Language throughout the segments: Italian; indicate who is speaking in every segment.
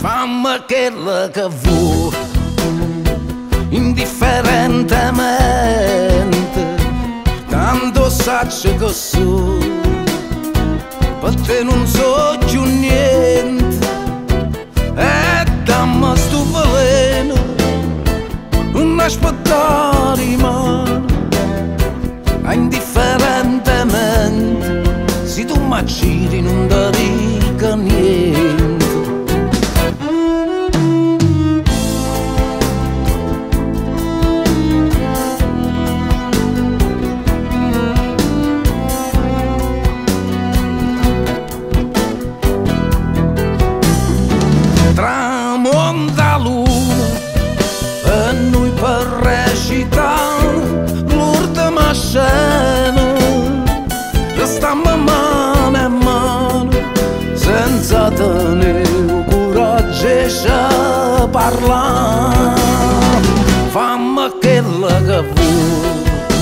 Speaker 1: Fammi quella che vuoi, indifferentemente, tanto saccio che so, per te non so più niente, e dammi sto veleno, non aspettare mano, indifferentemente, se tu mi giri non ti dico niente. Tramonta luna e noi per recitare l'ultima scena restiamo mano a mano senza tenere coraggio e parlare. Fammi quella che vuoi,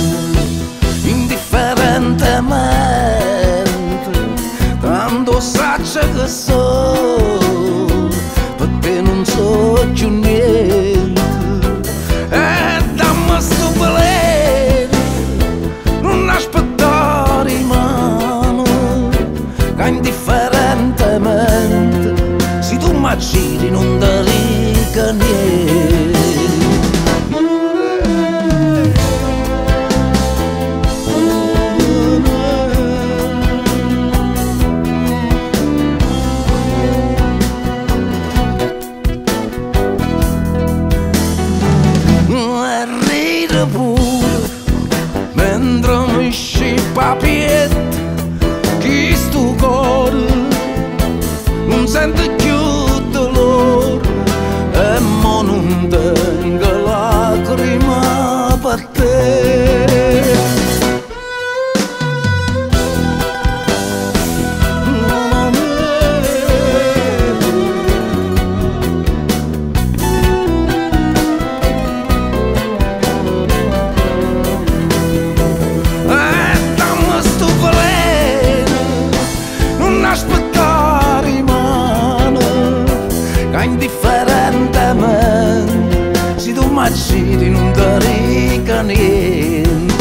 Speaker 1: indifferentemente, tanto saccio che so, non so più niente, e dammi sto veleno, non aspettare mano, che indifferentemente, se tu mi giri non ti dico niente. Mentre mi scippa piet chi sto cuore non sente più dolore e mo non tengo lacrima per te. Indifferentemente, se tu mi giri non ti dico niente.